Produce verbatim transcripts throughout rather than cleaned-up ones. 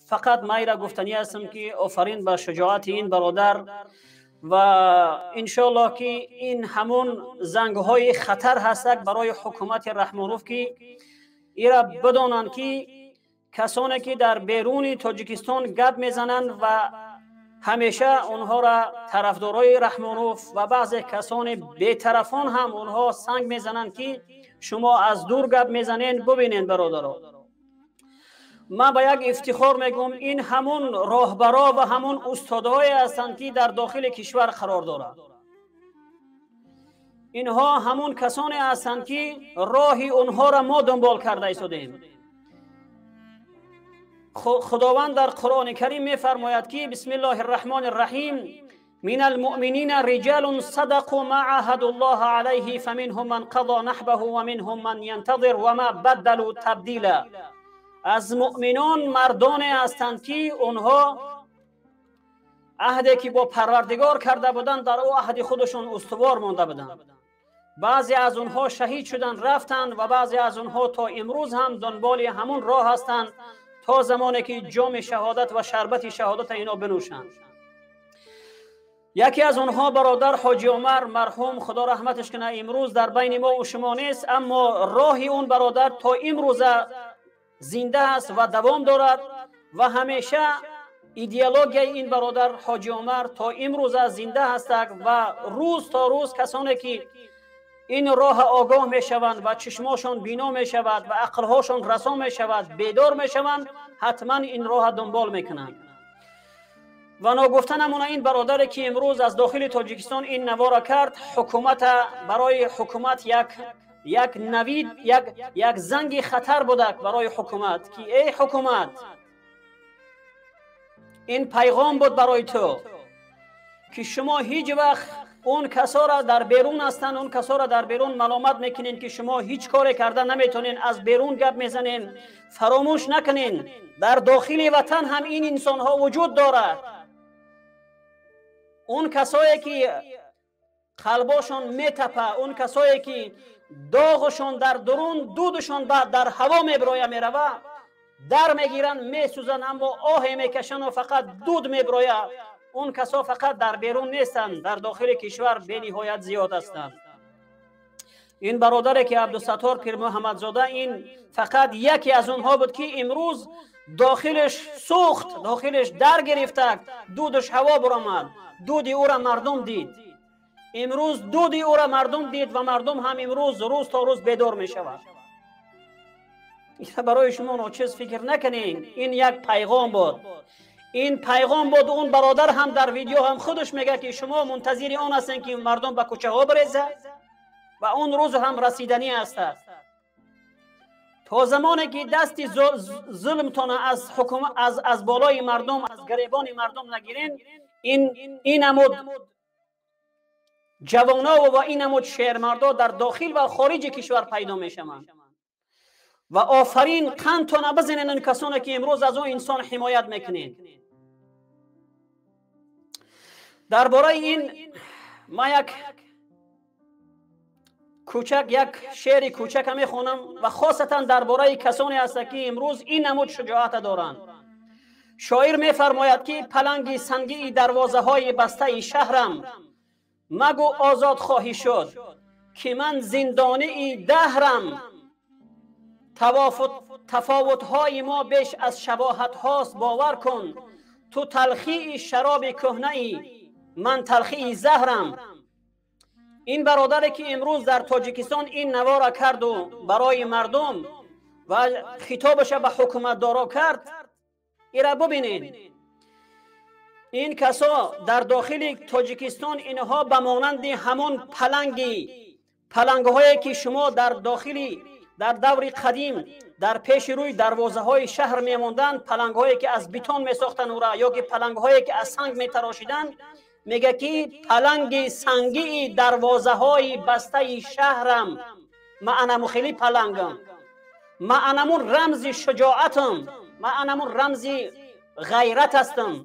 فقط من را گفتنی هستم که آفرین به شجاعت این برادر و انشالله که این همون زنگ های خطر هست برای حکومت رحمانوف که ایرا بدانن که کسانی که در بیرون تاجیکستان گپ میزنند و همیشه اونها را طرفدارای رحمانوف و بعضی کسان بی‌طرفان هم اونها سنگ میزنند که شما از دور گپ میزنین. ببینین برادران، من با یک افتخار میگم این همون راهبرا و همون استادهای هستند که در داخل کشور قرار دارند. اینها همون کسانی هستند که راهی اونها را ما دنبال کرده ایستادیم. خداوند در قرآن کریم میفرماید که بسم الله الرحمن الرحیم من المؤمنین رجال صدقوا ما عاهدوا الله علیه فمنهم من قضى نحبه ومنهم من ينتظر وما بدلوا تبدیلا. از مؤمنان مردانی هستند که اونها عهدی که با پروردگار کرده بودند در او عهد خودشون استوار مانده بودند. بعضی از اونها شهید شدند رفتند و بعضی از اونها تا امروز هم دنبال همون راه هستند تا زمانی که جام شهادت و شربت شهادت اینا بنوشند. یکی از اونها برادر حاجی عمر مرحوم خدا رحمتش کنه امروز در بین ما و شما نیست، اما راهی اون برادر تا امروز زنده است و دوام دارد و همیشه ایدئولوژی این برادر حاجی عمر تا امروز زنده هست و روز تا روز کسانی که این راه آگاه می شوند و چشماشون بینا می شود و عقلهاشون رسا می شود، بیدار می شوند، حتما این راه دنبال می کنند. و ناگفتنمون این برادر که امروز از داخل تاجیکستان این نوارا کرد، حکومت برای حکومت یک یک نوید یک یک زنگ خطر بوده برای حکومت که ای حکومت، این پیغام بود برای تو که شما هیچ وقت اون کسا را در بیرون هستن اون کسا را در بیرون ملامت میکنین که شما هیچ کاری کرده نمیتونین، از بیرون گپ میزنین. فراموش نکنین در داخل وطن هم این انسان ها وجود دارد. اون کسایی که قلباشون میتپه، اون کسایی که داغشون در درون دودشون بعد در هوا میبرویه میروه، در میگیرن میسوزن اما آه میکشن و فقط دود میبرویه، اون کسا فقط در بیرون نیستند، در داخل کشور به نهایت زیاد هستند. این برادری که عبدالستار پیر محمد زاده این فقط یکی از اونها بود که امروز داخلش سوخت، داخلش در گرفته، دودش هوا برآمد، دودی او را مردم دید. امروز دودی او را مردم دید و مردم هم امروز روز تا روز بیدار می شود. برای شما ناچیز فکر نکنین، این یک پیغام بود. این پیغام بود. اون برادر هم در ویدیو هم خودش میگه که شما منتظر آن هستین که مردم به کوچه ها بریزه و اون روز هم رسیدنی است. تا زمانی که دست ظلمتون از حکومت از از بالای مردم، از گریبان مردم نگیرین، این این نمود جوانا و این نمود شهرمردا در داخل و خارج کشور پیدا میشوند. و آفرین قندتون بزنین اون کسانی که امروز از اون انسان حمایت میکنین. درباره این ما یک کوچک یک شعر کوچک میخونم و خاصتا درباره کسانی هست که امروز این نمود شجاعت دارند. شاعر میفرماید که پلنگ سنگی دروازه های بسته شهرم، مگو آزاد خواهی شد که من زندانی دهرم. تفاوت های ما بیش از شباهت هاست، باور کن تو تلخی شراب کهنه ای، من تلخی زهرم. این برادری که امروز در تاجیکستان این نوارا کرد و برای مردم و خطابش به حکومت دارا کرد، ایرا ببینید این کسا در داخل تاجیکستان اینها به مانند همون پلنگی پلنگ هایی که شما در داخلی در دور قدیم در پیش روی دروازه های شهر میموندن، پلنگ هایی که از بتون می ساختن او را یا که پلنگ هایی که از سنگ می تراشیدن، میگه که پلنگ سنگی دروازه های بسته شهرم، معنی خیلی پلنگم، معنی رمز شجاعتم، معنی رمز غیرت هستم.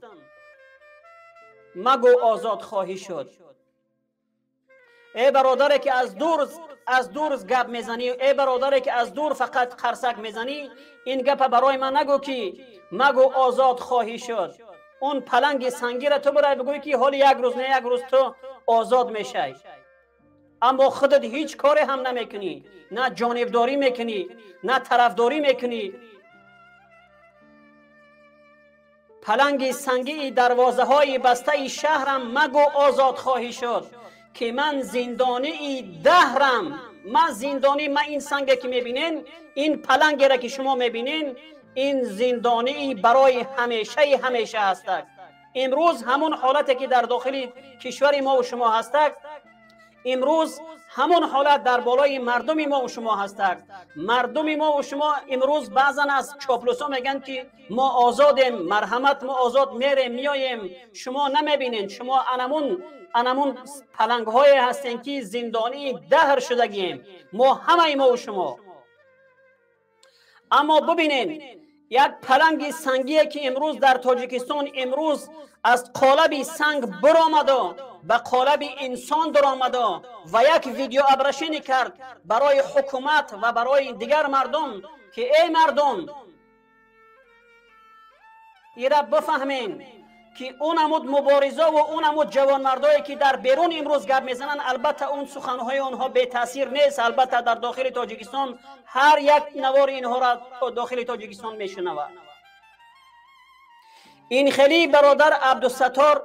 مگو آزاد خواهی شد. ای برادری که از دور از دور گپ میزنی، ای برادری که از دور فقط خرسک میزنی، این گپ برای من نگو که مگو آزاد خواهی شد. اون پلنگ سنگی را تو برای بگوی که حال یک روز نه یک روز تو آزاد میشی، اما خودت هیچ کاری هم نمیکنی، نه جانبداری میکنی نه طرفداری میکنی. پلنگ سنگی دروازه های بسته شهرم مگو آزاد خواهی شد، که من زندانی دهرم. من زندانی، من این سنگ که میبینین، این پلنگ را که شما میبینین، این زندانی برای همیشه همیشه هست. امروز همون حالتی که در داخل کشور ما و شما هست، امروز همون حالت در بالای مردم ما و شما هست. مردم ما و شما امروز بعضا از چاپلوسا میگن که ما آزادیم، مرحمت، ما آزاد میریم میاییم. شما نمیبینین، شما انمون انمون پلنگ های هستین که زندانی دهر شدگیم، ما همه ما و شما. اما ببینین یک پلنگ سنگی که امروز در تاجیکستان امروز از قالب سنگ برآمد و به قالب انسان در آمد و یک ویدیو ابرشینی کرد برای حکومت و برای دیگر مردم که ای مردم ایرا بفهمین که اون امود مبارزه و اون امود جوان مردایی که در بیرون امروز گپ میزنن، البته اون سخنهای اونها بی تاثیر نیست. البته در داخل تاجیکستان هر یک نوار اینها را داخل تاجیکستان میشنوه. این خیلی برادر عبدالستار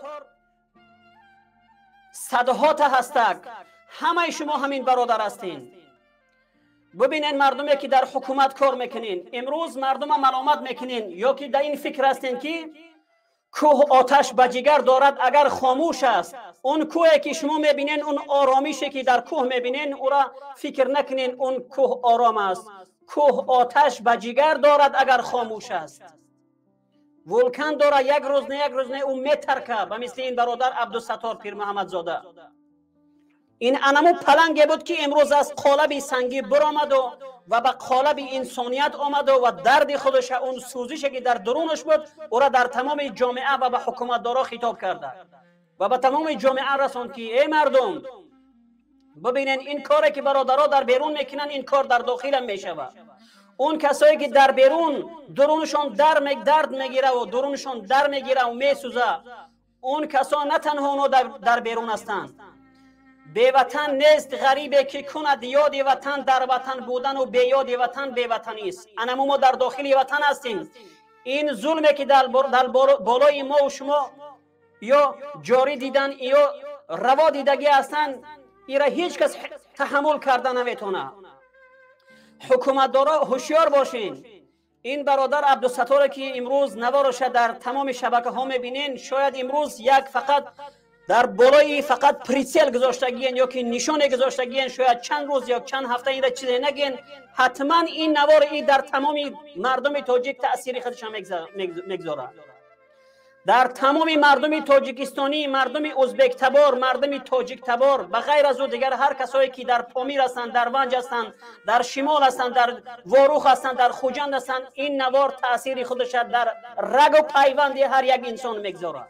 صدهات هستک، همه شما همین برادر هستین. ببینین مردمی که در حکومت کار میکنین، امروز مردم ملامت میکنین یا که در این فکر هستین که کوه آتش به جگر دارد اگر خاموش است. اون کوهی که شما میبینین، اون آرامیشی که در کوه میبینین، او را فکر نکنین اون کوه آرام است. کوه آتش به جگر دارد اگر خاموش است. ولکان داره، یک روز نه یک روز نه اون میترکه، به مثل این برادر عبدالستار پیر محمد زاده. این انمو پلنگی بود که امروز از قالب سنگی برآمد و و به قالب انسانیت آمد و درد خودش، اون سوزشی که در درونش بود، او را در تمام جامعه و به حکومت دارا خطاب کرده و به تمام جامعه رساند که ای مردم ببینین این کاری که برادرها در بیرون میکنن، این کار در داخل هم میشود. اون کسایی که در بیرون درونشان در میگ درد میگیره و درونشان در میگیره و میسوزه، اون کسا نه تنها اونها در, در بیرون هستند. بی وطن نیست غریبه که کند یاد وطن، در وطن بودن و بی یاد وطن بی وطنی است. انما ما در داخل وطن هستیم. این ظلمی که در, در بالای ما و شما یا جاری دیدن یا روا دیدگی هستند، ایره هیچ کس تحمل کردن نمیتونه. حکومت دارا هوشیار باشین. این برادر عبدالستار که امروز نوارش در تمام شبکه ها میبینین، شاید امروز یک فقط در بالای فقط پریسیل گذاشتگین یا که نشانه گذاشتگین، شاید چند روز یا چند هفته این را چیزی نگین، حتما این نوار ای در تمام مردم تاجیک تأثیر خودش هم میگذاره. در تمام مردم تاجیکستانی، مردم ازبک تبار، مردم تاجیک تبار، به غیر از او دیگر هر کسایی که در پامیر هستند، در ونج هستند، در شمال هستند، در واروخ هستند، در خوجند هستند، این نوار تأثیر خودش در رگ و پیوند هر یک انسان میگذاره.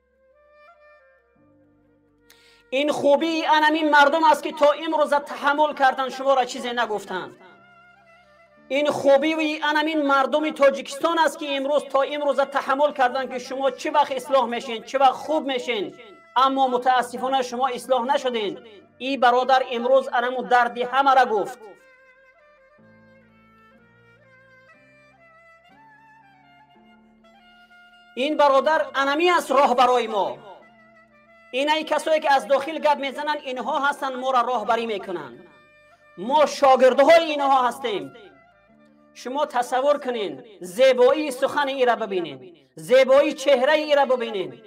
این خوبی انمین مردم است که تا امروز تحمل کردن، شما را چیزی نگفتند. این خوبی و انمین مردم تاجیکستان است که امروز تا امروز تحمل کردن که شما چه وقت اصلاح میشین، چه وقت خوب میشین، اما متاسفانه شما اصلاح نشدین. این برادر امروز انمو دردی همه را گفت. این برادر انمی است راه برای ما. اینای کسایی که از داخل گپ میزنن، اینها هستن ما را راهبری میکنن. ما شاگردهای اینها هستیم. شما تصور کنین، زیبایی سخن ای را ببینین، زیبایی چهره ای را ببینین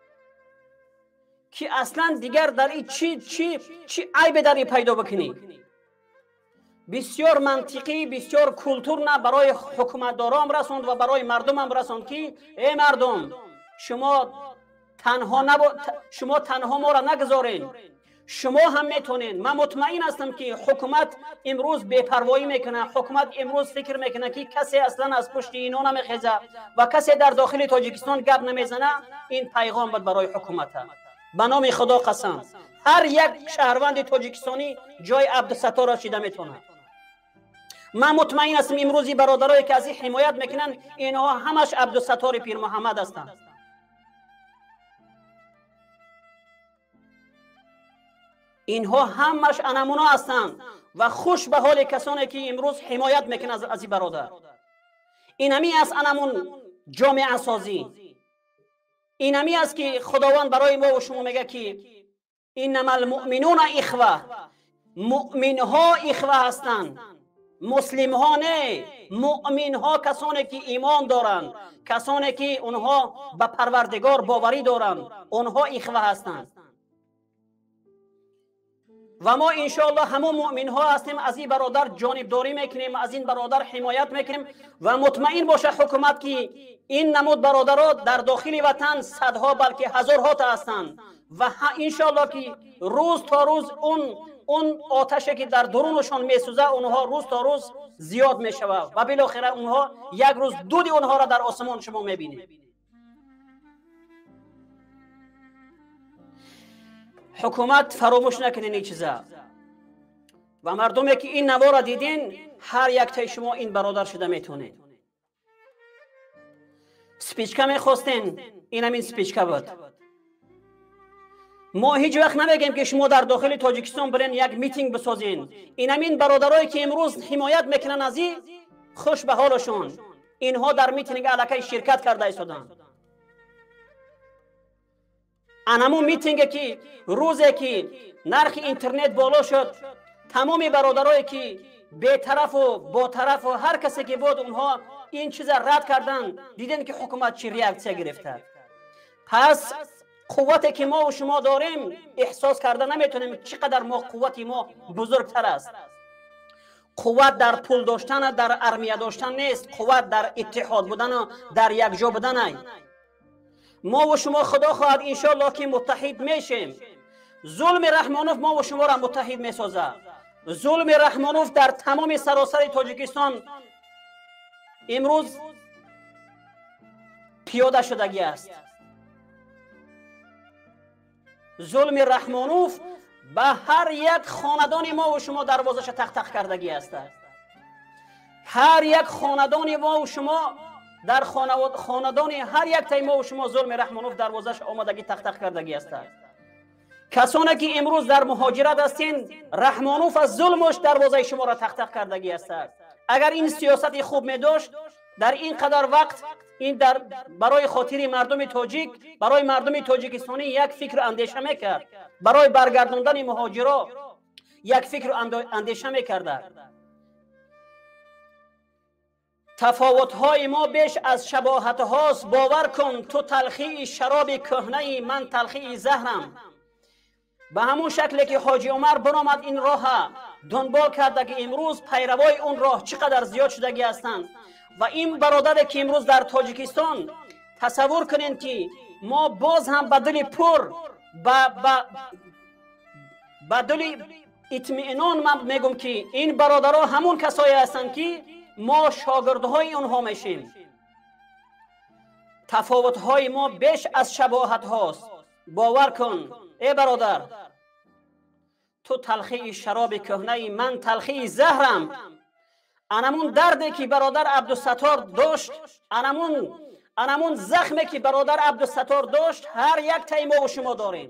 که اصلا دیگر در این چی چی چی عیب در این پیدا بکنی. بسیار منطقی، بسیار کلتور نه برای حکومتداران رسوند و برای مردم هم رسوند که ای مردم، شما تنها نبا... شما تنها ما را نگذارین، شما هم میتونین. من مطمئن هستم که حکومت امروز بی‌پروایی میکنه، حکومت امروز فکر میکنه که کسی اصلا از پشت اینا نمیخیزه و کسی در داخل تاجیکستان گپ نمیزنه. این پیغام بود برای حکومت. به نام خدا قسم هر یک شهروند تاجیکستانی جای عبدالستار را چیده میتونه. من مطمئن هستم امروزی برادرایی که از این حمایت میکنن اینها همش عبدالستار پیر محمد هستند. اینها همش انمونا هستند و خوش به حال کسانی که امروز حمایت میکنن از, از این برادر. اینمی است انمون جامعه سازی. اینمی است که خداوند برای ما و شما میگه که انما المؤمنون اخوه، مؤمن ها اخوه هستند، مسلم ها نه. مؤمن ها کسانی که ایمان دارند، کسانی که اونها به پروردگار باوری دارند، اونها اخوه هستند. و ما انشاءالله همون مؤمن ها هستیم، از این برادر جانبداری میکنیم، از این برادر حمایت میکنیم و مطمئن باشه حکومت که این نمود برادرات در داخل وطن صدها بلکه هزارها تا هستند و انشاءالله که روز تا روز اون اون آتشی که در درونشان میسوزه اونها روز تا روز زیاد میشود و بالاخره اونها یک روز دود اونها را در آسمان شما میبینید. حکومت فراموش نکنین این چیزا و مردمی که این نوا را دیدین هر یک تای شما این برادر شده میتونید. سپیچکا میخواستین، این همین سپیچکا بود. ما هیچ وقت نمیگیم که شما در داخل تاجیکستان برین یک میتینگ بسازین. این همین برادرایی که امروز حمایت میکنن از این خوش به حالشون، اینها در میتینگ الکی شرکت کرده ایستادن. انمون میتینگه که روزی که نرخ اینترنت بالا شد تمام برادرایی که به طرف و با طرف و هر کسی که بود اونها این چیز رد کردن، دیدن که حکومت چی ریاکسیه گرفته. پس قوتی که ما و شما داریم احساس کرده نمیتونیم چقدر ما قوتی ما بزرگتر است. قوت در پول داشتن، در ارمیه داشتن نیست، قوت در اتحاد بودن و در یک جا بودن است. ما و شما خدا خواهد انشاءالله که متحد میشیم. ظلم رحمانوف ما و شما را متحد میسازه. ظلم رحمانوف در تمام سراسر تاجیکستان امروز پیاده شدگی است. ظلم رحمانوف به هر یک خاندان ما و شما دروازش تق تق کردگی است. هر یک خاندان ما و شما در خاندان هر یک تای ما و شما ظلم رحمانوف دروازش آمدگی تق تق کردگی است. کسانی که امروز در مهاجرت هستین رحمانوف از ظلمش دروازه شما را تق تق کردگی است. اگر این سیاست خوب می داشت در این قدر وقت این در برای خاطر مردم تاجیک، برای مردم تاجیکستانی یک فکر اندیشه میکرد، برای برگرداندن مهاجرا یک فکر اندیشه میکرد. تفاوت های ما بیش از شباهت هاست. باور کن تو تلخی شراب کهنه، من تلخی زهرم. به همون شکلی که حاجی عمر برآمد این راه دنبال کرده که امروز پیروای اون راه چقدر زیاد شدگی هستند و این برادر که امروز در تاجیکستان تصور کنین که ما باز هم بدل پر بدل اطمینان من میگم که این برادرها همون کسایی هستند که ما شاگردهای اونها میشیم. تفاوت‌های ما بیش از شباهت هاست. باور کن ای برادر، تو تلخی شراب کهنه، من تلخی زهرم. انمون دردی که برادر عبدالستار داشت، انمون انمون زخمی که برادر عبدالستار داشت هر یک تای ما و شما داریم.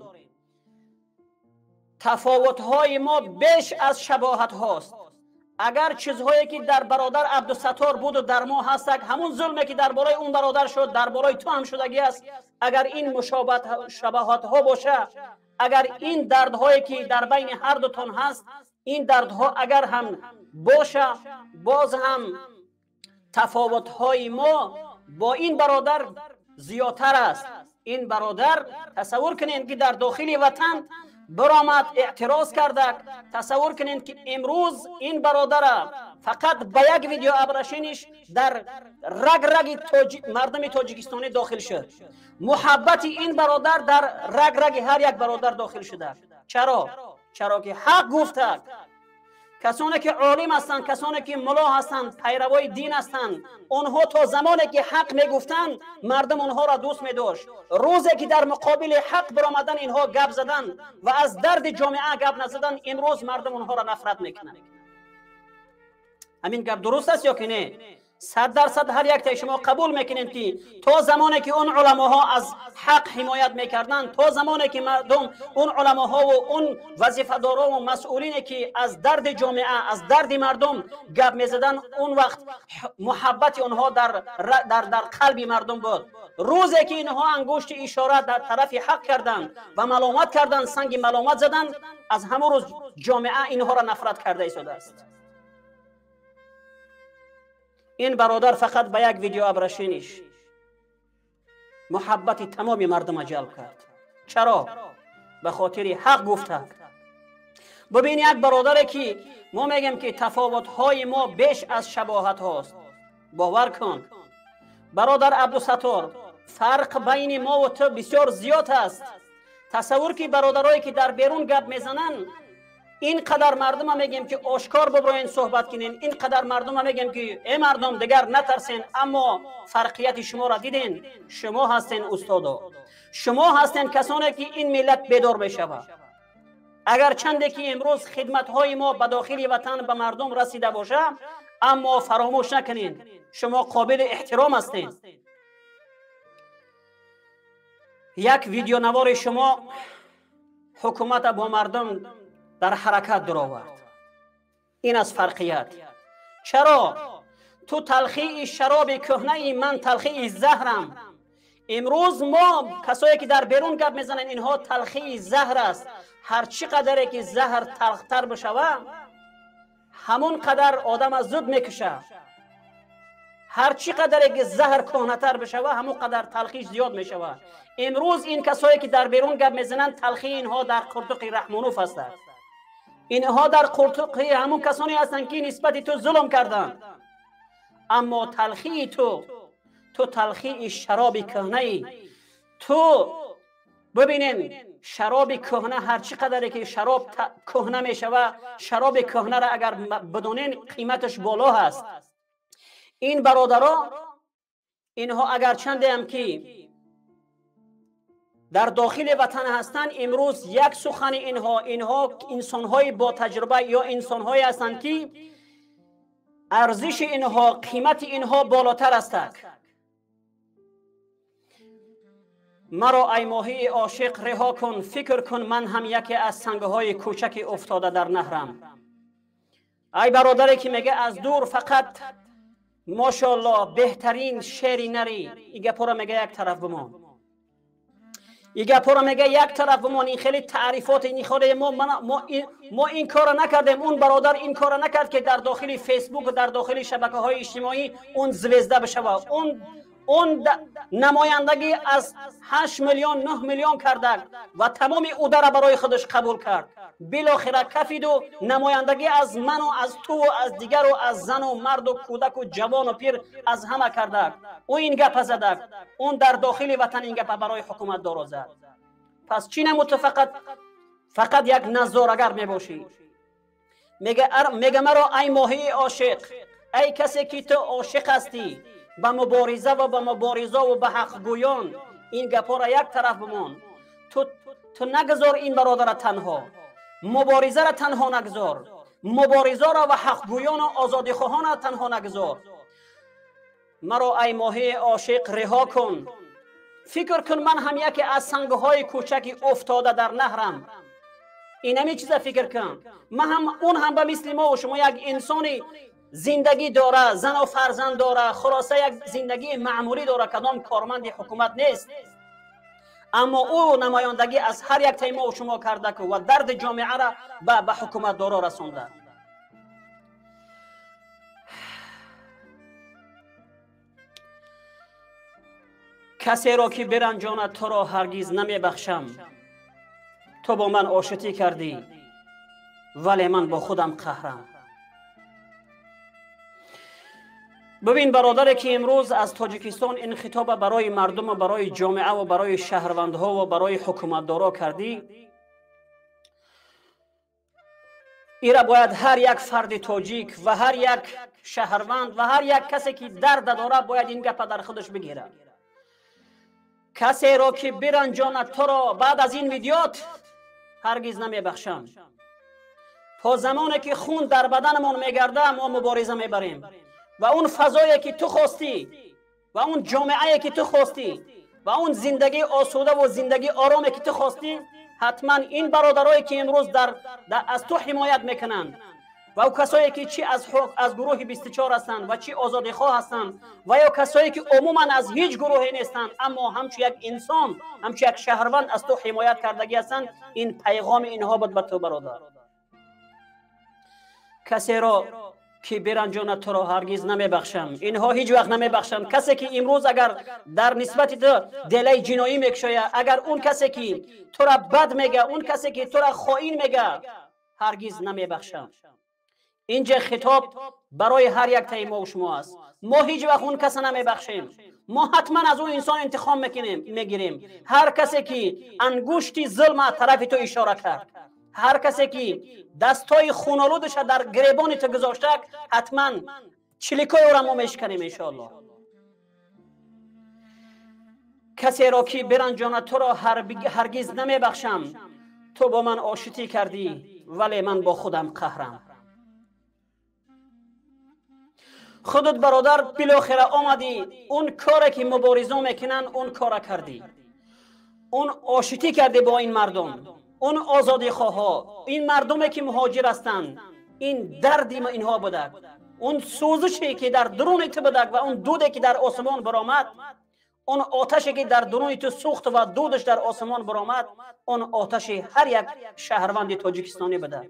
تفاوت‌های ما بیش از شباهت هاست. اگر چیزهایی که در برادر عبدالستار بود و در ما هست، همون ظلمی که در بالای اون برادر شد در بالای تو هم شدگی است. اگر این مشابهت شباهت ها باشه، اگر این دردهایی که در بین هر دو تون هست این دردها اگر هم باشه، باز هم تفاوت های ما با این برادر زیادتر است. این برادر تصور کنین که در داخل وطن برآمد اعتراض کرده. تصور کنین که امروز این برادر فقط با یک ویدیو ابرشینش در رگ رگ تاج... مردم تاجیکستانی داخل شد. محبت این برادر در رگ رگ هر یک برادر داخل شده. چرا؟ چرا که حق گفته. کسانی که عالم هستند، کسانی که ملا هستند، پیروای دین هستند، اونها تا زمانی که حق میگفتند مردم اونها را دوست می‌داشت. روزی که در مقابل حق برآمدن اینها گپ زدن و از درد جامعه گپ نزدن، امروز مردم اونها را نفرت میکنند. همین گپ درست است یا که نه؟ صد درصد هر یک تا شما قبول میکنید که تا زمانی که اون علماها از حق حمایت میکردن، تا زمانی که مردم اون علماها و اون وظیفه‌داران و مسئولینی که از درد جامعه، از درد مردم گپ میزدن، اون وقت محبت اونها در در در قلب مردم بود. روزی که اینها انگشت اشاره در طرف حق کردند و ملامت کردند، سنگ ملامت زدند، از همون روز جامعه اینها را نفرت کرده ایستاده است. این برادر فقط به یک ویدیو ابرشینش محبت تمام مردم جلب کرد. چرا؟ به خاطر حق گفته. ببین یک برادره که ما میگیم که تفاوت های ما بیش از شباهت هاست. باور کن برادر عبدالستار، فرق بین ما و تو بسیار زیاد است. تصور که برادرایی که در بیرون گپ میزنن، اینقدر مردم هم میگیم که آشکار ببراین صحبت کنین، اینقدر مردم هم میگیم که ای مردم دیگر نترسین، اما فرقیت شما را دیدین. شما هستین استادا، شما هستین کسانی که این ملت بیدار بشود. اگر چنده که امروز خدمت های ما به داخل وطن به مردم رسیده باشه، اما فراموش نکنین شما قابل احترام هستین. یک ویدیو نوار شما حکومت با مردم در حرکت در آورد. این از فرقیت. چرا؟ تو تلخی شراب کهنه، من تلخی زهرم. امروز ما کسایی که در بیرون گپ میزنن اینها تلخی زهر است. هر چقدر که زهر تلختر بشوه همون قدر آدم از زود میکشه. هر چقدر که زهر کهنه‌تر بشوه همون قدر تلخیش زیاد میشوه. امروز این کسایی که در بیرون گپ میزنن تلخی اینها در قرطق رحمانوف است. اینها در قرطق همون کسانی هستند که نسبت تو ظلم کردند. اما تلخی تو تو تلخی شراب کهنه ای. تو ببینین شراب کهنه هر چقدر که شراب کهنه می شود، شراب کهنه را اگر بدونین قیمتش بالا هست. این برادرها اینها اگر چنده هم که در داخل وطن هستند، امروز یک سخن اینها اینها انسان‌های با تجربه یا انسان‌هایی هستند که ارزش اینها، قیمت اینها بالاتر است. مرا ای ماهی عاشق رها کن، فکر کن من هم یکی از سنگ‌های کوچک افتاده در نهرم. ای برادری که میگه از دور فقط ماشاءالله بهترین شعری نری، این گپا را میگه یک طرف بمان، این گپا را میگه یک طرف بمان. این خیلی تعریفات این خود ما ما این, ما این کار نکردیم، اون برادر این کار نکرد که در داخل فیسبوک و در داخل شبکه‌های اجتماعی اون زوزده بشه. اون اون نمایندگی از هشت میلیون نه میلیون کرده و تمام او را برای خودش قبول کرد. بالاخره کفید و نمایندگی از من و از تو و از دیگر و از زن و مرد و کودک و جوان و پیر از همه کرده. او این گپ زده، اون در داخل وطن این گپ برای حکومت دار زد. پس چی نموت؟ فقط فقط یک نظارگر میباشی. میگه میگه مرا ای ماهی عاشق، ای کسی که تو عاشق هستی با مبارزه و با مبارزه و به حق گویان، این گپا را یک طرف بمان. تو تو نگذار این برادر تنها، مبارزه را تنها نگذار، مبارزه را و حق گویان و آزادی خواهان تنها نگذار. مرا ای ماهی عاشق رها کن، فکر کن من هم یکی از سنگ‌های کوچکی افتاده در نهرم. این همین چیزا فکر کن، من هم اون هم به مثل ما و شما یک انسانی زندگی داره، زن و فرزند داره، خلاصه یک زندگی معمولی داره، کدام کارمند حکومت نیست. اما او نمایندگی از هر یک تای ما و شما کرده که و درد جامعه را به به حکومت دارا رسونده. کسی را که برنجاند تو را هرگز نمی بخشم. تو با من آشتی کردی ولی من با خودم قهرم. ببین برادری که امروز از تاجیکستان این خطاب برای مردم و برای جامعه و برای شهروندها و برای حکومتدارا کردی، ایرا باید هر یک فرد تاجیک و هر یک شهروند و هر یک کسی که درد داره باید این گپ در خودش بگیره. کسی را که برنجاند تو را بعد از این ویدیوت هرگز نمیبخشم. تا زمانی که خون در بدنمون میگرده ما مبارزه میبریم و اون فضایی که تو خواستی و اون جامعه که تو خواستی و اون زندگی آسوده و زندگی آرامی که تو خواستی، حتما این برادرایی که امروز در, در از تو حمایت میکنند و او کسایی که چی از حق از گروه بیست و چهار هستند و چی آزادی خواه هستند و یا کسایی که عموما از هیچ گروهی نیستند اما همچون یک انسان همچون یک شهروند از تو حمایت کردگی هستند، این پیغام اینها بود به تو برادر. کسی را که برنجاند تو را هرگز نمیبخشم. اینها هیچ وقت نمیبخشند. کسی که امروز اگر در نسبت تو دلی جنایی میکشاید، اگر اون کسی که تو را بد میگه، اون کسی که تو را خائن میگه، هرگز نمیبخشم. اینجا خطاب برای هر یک تای ما و شما است. ما هیچ وقت اون کس نمیبخشیم. ما حتما از اون انسان انتقام میکنیم میگیریم. هر کسی که انگشتی ظلم طرف تو اشاره کرد، هر کسی که دستای خونالودش در گریبان تو گذاشته، حتما چلیکای او را ما میشکنیم ان شاء الله. کسی را که برنجاند تو را هرگز نمیبخشم. تو با من آشتی کردی ولی من با خودم قهرم. خودت برادر بالاخره آمدی اون کاری که مبارزان میکنن اون کار کردی، اون آشتی کردی با این مردم، اون آزادی خواه، این مردمی که مهاجر هستند. این دردی ما اینها بوده، اون سوزشی که در درون تو بوده و اون دودی که در آسمان برآمد، اون آتشی که در درون تو سوخت و دودش در آسمان برآمد، اون آتش هر یک شهروند تاجیکستانی بوده.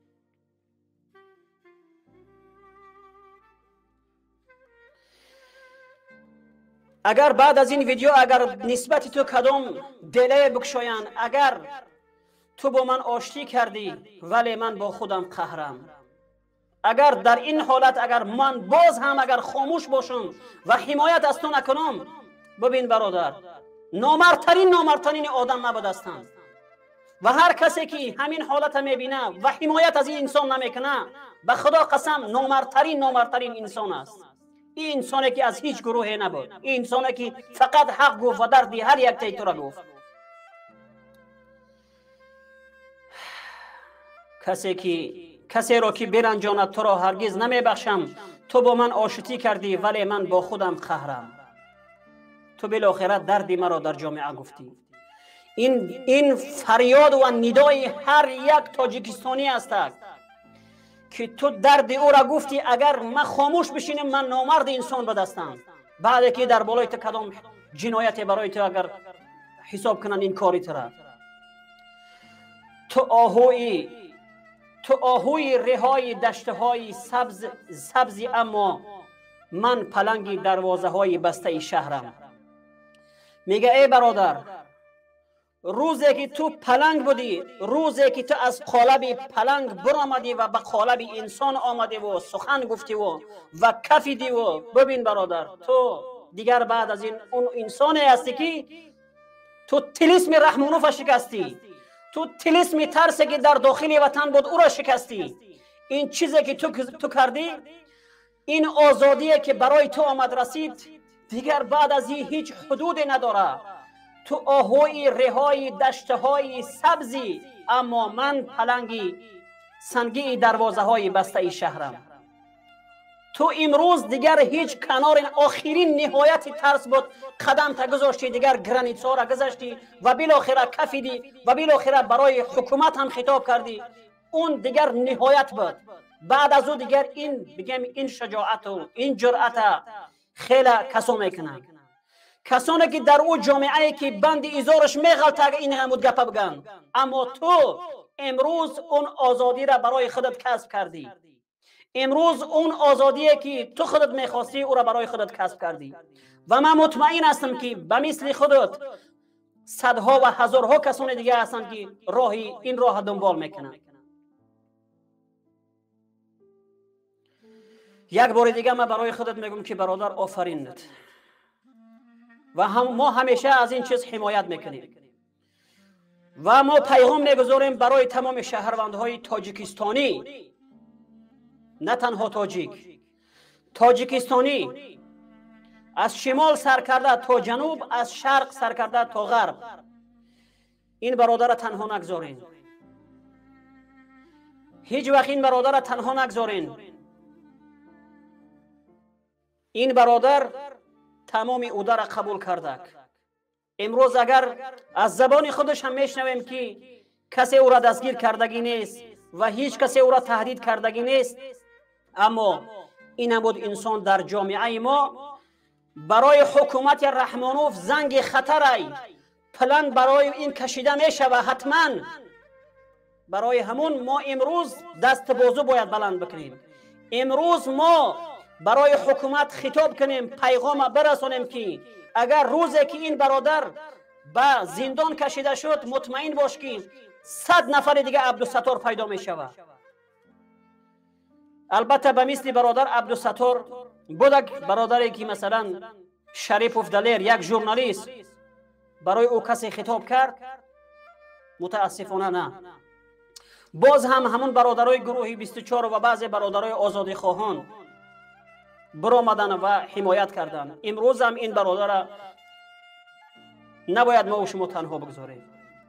اگر بعد از این ویدیو اگر نسبت تو کدام دلی بکشاین، اگر تو با من آشتی کردی ولی من با خودم قهرم، اگر در این حالت اگر من باز هم اگر خاموش باشم و حمایت از تو نکنم، ببین برادر، نامردترین نامردترین آدم نبودستند و هر کسی که همین حالت میبینه و حمایت از این انسان نمیکنه، به خدا قسم نامردترین نامردترین انسان است. این انسانی که از هیچ گروهی نبود، این انسانی که فقط حق گفت و دردی هر یک تای تو را گفت. کسی که کسی را که برنجاند تو را هرگز نمیبخشم. تو با من آشتی کردی ولی من با خودم قهرم. تو بالاخره دردی مرا در جامعه گفتی. این این فریاد و ندای هر یک تاجیکستانی است که تو درد او را گفتی. اگر من خاموش بشینم من نامرد انسان بدستم. بعد که در بالای تو کدام جنایت برای تو اگر حساب کنن این کاری تو را، تو آهوی تو آهوی رهای دشته های سبز سبزی، اما من پلنگی دروازه های بسته شهرم. میگه ای برادر، روزی که تو پلنگ بودی، روزی که تو از قالب پلنگ برآمدی و به قالب انسان آمدی و سخن گفتی و و کفیدی و ببین برادر، تو دیگر بعد از این اون انسانی هستی که تو طلسم رحمانوف شکستی، تو طلسم ترسی که در داخل وطن بود او را شکستی. این چیزی که تو تو کردی، این آزادی که برای تو آمد رسید، دیگر بعد از این هیچ حدودی نداره. تو آهوی رهای دشته های سبزی، اما من پلنگی سنگی دروازه های بسته شهرم. تو امروز دیگر هیچ کنار آخرین نهایت ترس بود قدم تا گذاشتی، دیگر گرانیتسا را گذاشتی و بالاخره کفیدی و بالاخره برای حکومت هم خطاب کردی. اون دیگر نهایت بود. بعد از او دیگر این بگم این شجاعت و این جرأت خیلی کسا میکنن، کسانی که در او جامعه که بند ایزارش میغلطه این همود گپا بگن. اما تو امروز اون آزادی را برای خودت کسب کردی. امروز اون آزادی که تو خودت میخواستی او را برای خودت کسب کردی و من مطمئن هستم که به مثل خودت صدها و هزارها کسان دیگه هستند که راهی این راه دنبال میکنن. یک بار دیگه من برای خودت میگم که برادر آفرینت و هم ما همیشه از این چیز حمایت میکنیم و ما پیغام میگذاریم برای تمام شهروندهای تاجیکستانی، نه تنها تاجیک، تاجیکستانی از شمال سر کرده تا جنوب، از شرق سر کرده تا غرب، این برادر را تنها نگذارین. هیچ وقت این برادر را تنها نگذارین. این برادر تمام اوده را قبول کرده. امروز اگر از زبان خودش هم میشنویم که کسی او را دستگیر کردگی نیست و هیچ کسی او را تهدید کردگی نیست، اما این هم بود انسان در جامعه ما برای حکومت رحمانوف زنگ خطر پلن برای این کشیده می شود. حتما برای همون ما امروز دست بازو باید بلند بکنیم. امروز ما برای حکومت خطاب کنیم، پیغام برسانیم که اگر روزی که این برادر به زندان کشیده شد، مطمئن باش که صد نفر دیگه عبدالستار پیدا می شود. البته به مثل برادر عبدالستار بودک برادری که مثلا شریف افدلیر یک ژورنالیست برای او کسی خطاب کرد؟ متاسفانه نه. باز هم همون برادرای گروه بیست و چهار و بعضی برادرای آزادی خواهان برآمدن و حمایت کردن. امروز هم این برادر نباید ما و شما تنها بگذاریم.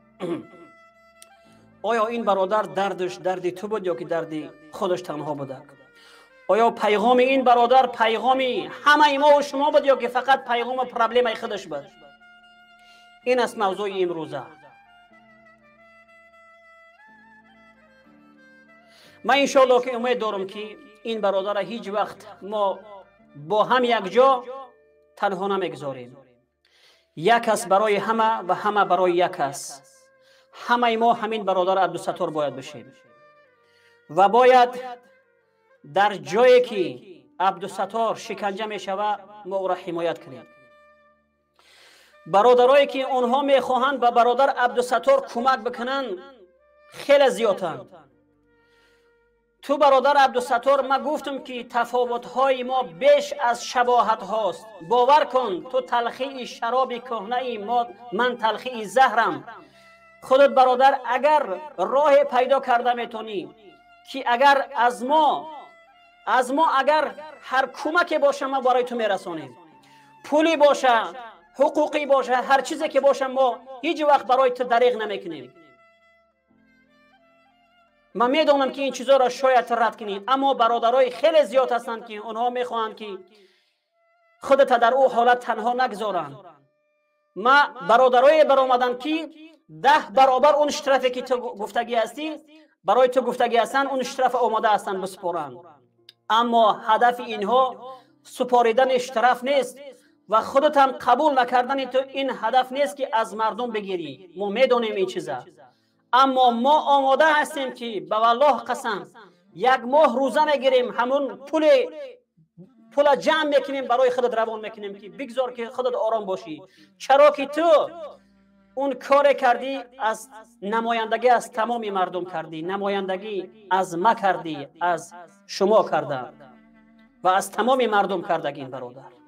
آیا این برادر دردش دردی تو بود یا که دردی خودش تنها بوده؟ آیا پیغام این برادر پیغامی همه ما و شما بود یا که فقط پیغام پرابلم خودش بود؟ این است موضوع امروزه. من انشاءالله که امید دارم که این برادر هیچ وقت ما با هم یک جا تنها نمیگذاریم. یک است برای همه و همه برای یک است. همه ما همین برادر عبدالستار باید بشیم و باید در جایی که عبدالستار شکنجه می شود ما او را حمایت کنیم. برادرایی که اونها می خواهند به برادر عبدالستار کمک بکنن خیلی زیادند. تو برادر عبدالستار ما گفتم که تفاوت‌های ما بیش از شباهت هاست. باور کن تو تلخی شراب کهنه ما، من تلخی زهرم. خودت برادر اگر راه پیدا کرده میتونی که اگر از ما از ما اگر هر کمکی باشه ما برای تو میرسونیم، پولی باشه، حقوقی باشه، هر چیزی که باشه ما هیچ وقت برای تو دریغ نمیکنیم. من میدونم که این چیزا را شاید رد کنی، اما برادرای خیلی زیاد هستند که اونها میخواهند که خودت در او حالت تنها نگذارن. ما برادرای برآمدن که ده برابر اون اشترافی که تو گفتگی هستی برای تو گفتگی هستن، اون اشتراف آماده هستن بسپارن. اما هدف اینها سپاریدن اشتراف نیست و خودت هم قبول نکردن تو این هدف نیست که از مردم بگیری. ما میدونیم این چیزا، اما ما آماده هستیم که به والله قسم یک ماه روزه میگیریم، همون پول پول جمع میکنیم برای خودت روان میکنیم که بگذار که خودت آرام باشی. چرا که تو اون کار کردی از نمایندگی از تمام مردم کردی، نمایندگی از ما کردی، از شما کرده و از تمام مردم کردگی این برادر.